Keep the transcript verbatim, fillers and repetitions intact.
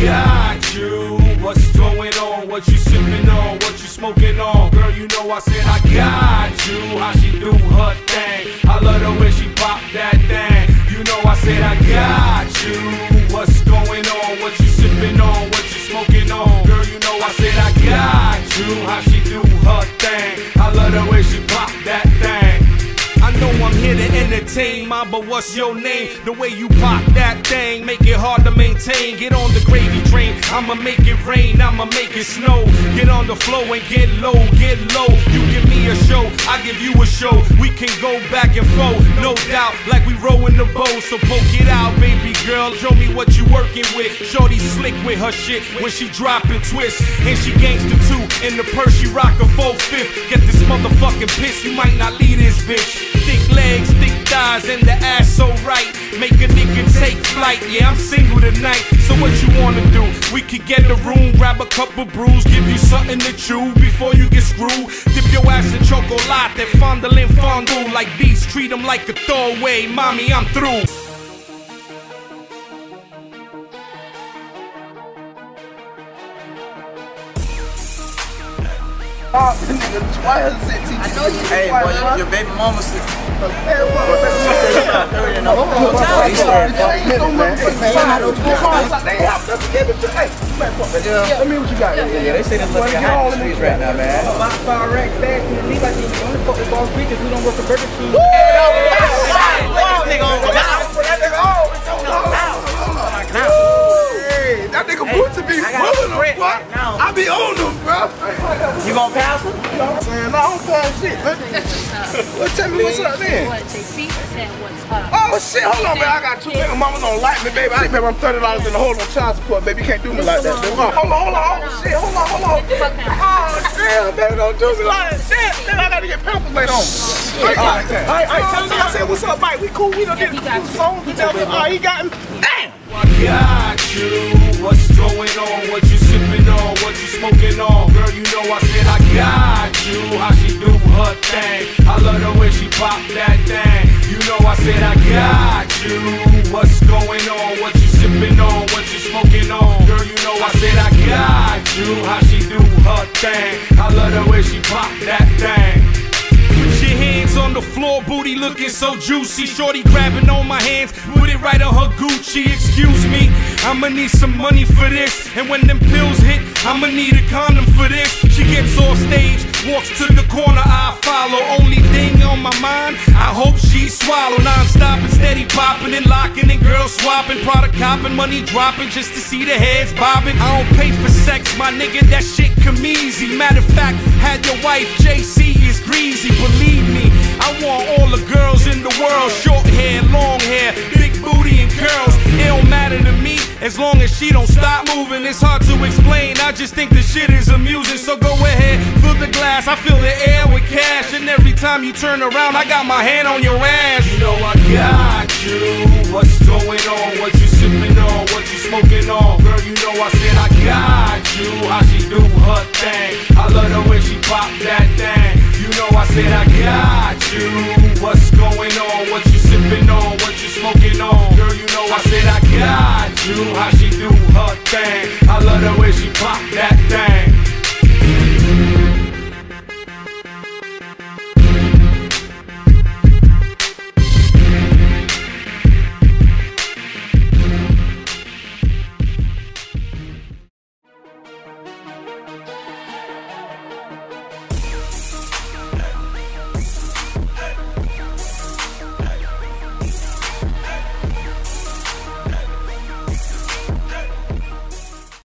got you. What's going on? What you sipping on? What you smoking on? Girl, you know I said I got you. How she do her thing? I love the way she pop that thing. You know I said I got you. What's going on? What you sipping on? What you smoking on? Girl, you know I said I got you. How she do her thing? I love the way she pop that thing. I know I'm here to entertain, ma, but what's your name? The way you pop that thing, make it hard to maintain. Get on the gravy train, I'ma make it rain, I'ma make it snow. Get on the flow and get low, get low. You give me a show, I give you a show. We can go back and forth, no doubt, like we rowing the boat. So poke it out, baby girl, show me what you working with. Shorty slick with her shit when she drop and twist. And she gangster too, in the purse she rock a full fifth. Get this motherfucking piss, you might not leave this bitch. Thick legs, thick thighs, and the ass so right. Make a nigga take flight, yeah, I'm single tonight. So what you wanna do? We could get in the room, grab a couple brews, give you something to chew before you get screwed. Dip your ass in chocolate, fondle and fondle. Like beasts, treat them like a throwaway. Mommy, I'm through. Oh, this nigga twice sent T T. I know you. Hey, boy, your, your baby mama sick. Hey, boy, let me what you got. Yeah, yeah, they say this looking hot in the streets right now, man. My far right back in the league, like the only fuck with boss bitches who don't work for Burger King. That nigga boots to be pulling them, bro. I be on them, bro. You gonna pass them? You know what I'm saying? No, I don't pass shit, man. Well, tell me what's up then. What, Jaycee? Said what's up? Oh shit, hold on, man. I got two niggas. Mama don't like me, baby. I remember I'm thirty dollars in the hole on child support, baby. You can't do me like that, baby. Hold on, hold on, hold on. Shit, hold on, hold on. Oh, damn, baby, don't do me like that. Shit, then I gotta get pampers later on. Alright, alright, alright, tell me. I said, what's up, Mike? We cool. We done did a few songs together. Alright, he got him. Damn. I got you. What's going on? What you sipping on? What you smoking on? Girl, you know I said I got you. How she do her thing? I love the way she pop that thing. You know I said I got you. What's going on? What you sipping on? What you smoking on? Girl, you know I said I got you. How she do her thing? I love the way she pop that thing. Put your hands on the floor, booty looking so juicy. Shorty grabbing on my hands, put it right on her Gucci. Excuse me, I'ma need some money for this. And when them pills hit, I'ma need a condom for this. She gets off stage, walks to the corner, I follow. Only thing on my mind, I hope she swallow. Non-stop and steady popping and locking and girls swapping. Product copping, money dropping just to see the heads bobbing. I don't pay for sex, my nigga, that shit come easy. Matter of fact, had your wife Jaycee is greasy. Believe me, I want all the girls in the world. Short hair, long hair, big booty and curls. It don't matter to me as long as she don't stop moving. It's hard to explain, I just think the shit is amusing. So go ahead, fill the glass, I fill the air with cash. And every time you turn around, I got my hand on your ass. You know I got you. What's going on? What you sipping on? What you smoking on? Girl, you know I said I got you. How she do her thing? I love the way she pop that thing. You know I said I got you. What's going on? What you sipping on? What you smoking on? Girl, you know I said I got you. How she do her thing? I love the way she pop that